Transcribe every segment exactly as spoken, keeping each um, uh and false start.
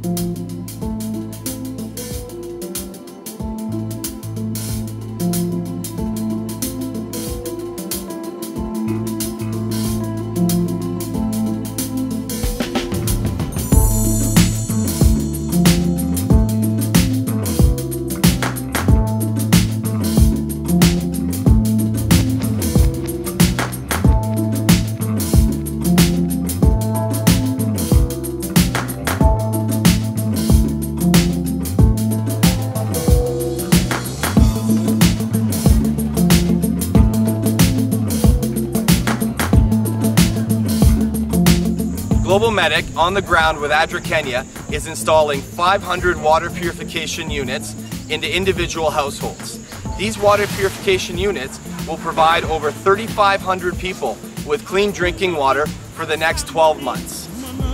Global Medic, on the ground with ADRA Kenya, is installing five hundred water purification units into individual households. These water purification units will provide over thirty-five hundred people with clean drinking water for the next twelve months.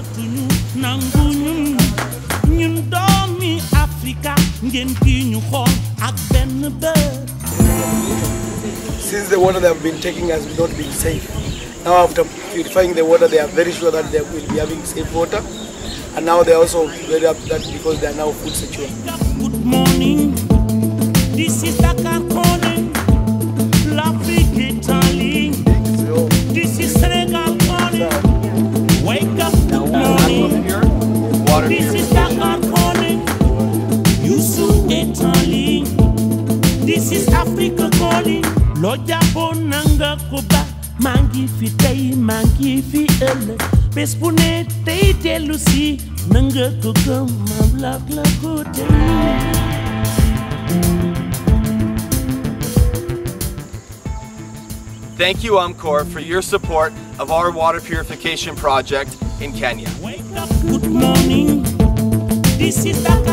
Since the water they have been taking has not been safe, now after purifying the water, they are very sure that they will be having safe water, and now they are also very happy that because they are now food secure. Good morning, this is Dakar calling, l'Afrique Italie, this is Senegal calling, wake up, good morning, this is Dakar calling, Yusuf Italy, this is Africa calling, Loja Bonanga Koba. Mangi fi tay mangi fi ëllë bés bu ne tey dellu si nanga ko gëm mam lak la ko tey. Thank you, UMCOR, for your support of our water purification project in Kenya. Wake up, good morning. This is the